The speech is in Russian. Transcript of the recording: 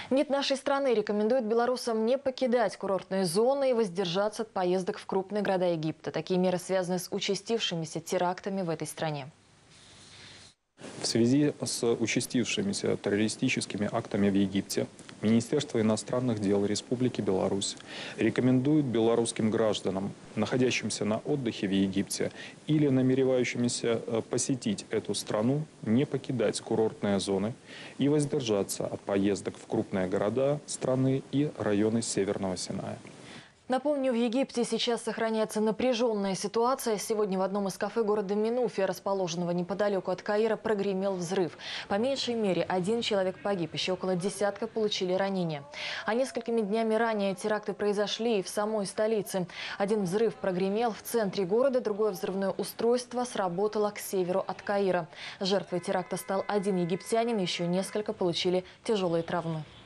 МИД нашей страны рекомендует белорусам не покидать курортные зоны и воздержаться от поездок в крупные города Египта. Такие меры связаны с участившимися терактами в этой стране. В связи с участившимися террористическими актами в Египте Министерство иностранных дел Республики Беларусь рекомендует белорусским гражданам, находящимся на отдыхе в Египте или намеревающимися посетить эту страну, не покидать курортные зоны и воздержаться от поездок в крупные города страны и районы Северного Синая. Напомню, в Египте сейчас сохраняется напряженная ситуация. Сегодня в одном из кафе города Минуфия, расположенного неподалеку от Каира, прогремел взрыв. По меньшей мере, 1 человек погиб, еще около десятка получили ранения. А несколькими днями ранее теракты произошли и в самой столице. Один взрыв прогремел в центре города, другое взрывное устройство сработало к северу от Каира. Жертвой теракта стал один египтянин, еще несколько получили тяжелые травмы.